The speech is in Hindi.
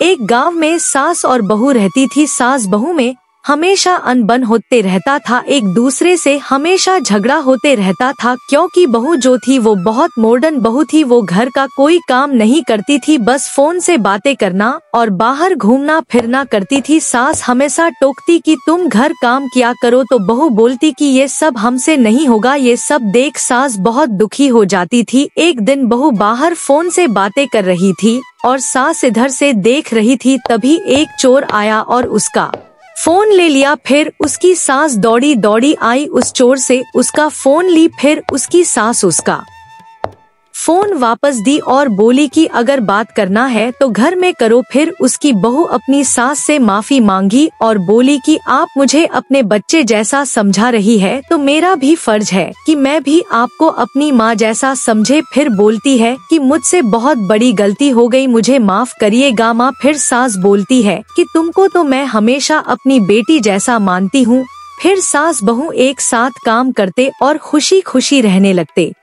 एक गांव में सास और बहू रहती थी। सास बहू में हमेशा अनबन होते रहता था, एक दूसरे से हमेशा झगड़ा होते रहता था, क्योंकि बहू जो थी वो बहुत मॉडर्न बहू थी। वो घर का कोई काम नहीं करती थी, बस फोन से बातें करना और बाहर घूमना फिरना करती थी। सास हमेशा टोकती कि तुम घर काम किया करो, तो बहू बोलती कि ये सब हमसे नहीं होगा। ये सब देख सास बहुत दुखी हो जाती थी। एक दिन बहू बाहर फोन से बातें कर रही थी और सास इधर से देख रही थी। तभी एक चोर आया और उसका फोन ले लिया। फिर उसकी सास दौड़ी दौड़ी आई, उस चोर से उसका फोन ली। फिर उसकी सास उसका फोन वापस दी और बोली कि अगर बात करना है तो घर में करो। फिर उसकी बहू अपनी सास से माफी मांगी और बोली कि आप मुझे अपने बच्चे जैसा समझा रही है, तो मेरा भी फर्ज है कि मैं भी आपको अपनी माँ जैसा समझे। फिर बोलती है कि मुझसे बहुत बड़ी गलती हो गई, मुझे माफ करिएगा माँ। फिर सास बोलती है कि तुमको तो मैं हमेशा अपनी बेटी जैसा मानती हूँ। फिर सास बहू एक साथ काम करते और खुशी खुशी रहने लगते।